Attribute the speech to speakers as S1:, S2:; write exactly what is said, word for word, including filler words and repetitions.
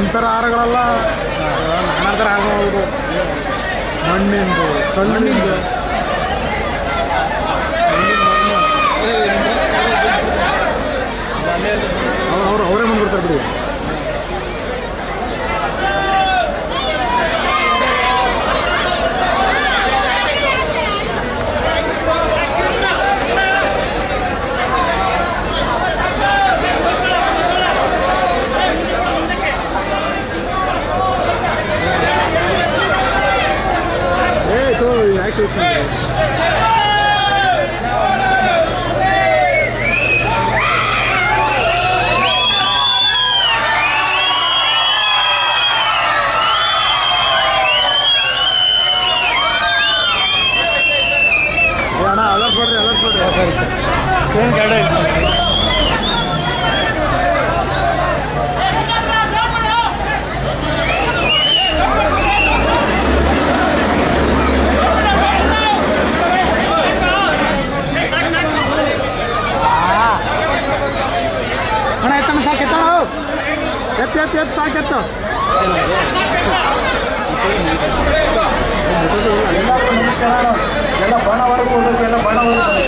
S1: ಇಂಥರ ಹಾರಗಳೆಲ್ಲ ನಾನಾ ಥರ ಆಗ್ಬೋದು. ಮಣ್ಣಿಂದು, ಕಲ್ಲಿಂದು, ಅವ್ರು ಅವರೇ ಬಂದ್ಬಿಡ್ತಾರೆ ಬಿಡಿ. ಅಣ್ಣ ಅಲರ್ಟ್ ಕೊಡ್ರಿ, ಅಲರ್ಟ್ ಕೊಡ್ರಿ. ಸರಿ ಸರ್, ಏನು ಗಾಡಿ ಇಲ್ಲ ಸರ್. ಅಣ್ಣ ಎತ್ತಣ್ಣ, ಸಾಕು ಎತ್ತ, ಎತ್ತು ಎತ್ತು ಎತ್ತು ಸಾಕು ಎತ್ತು. ಎಲ್ಲ ಬಣ್ಣವರೆಗೂ ಹೋಗಬೇಕು, ಎಲ್ಲ ಬಣ್ಣವರೆಗೂ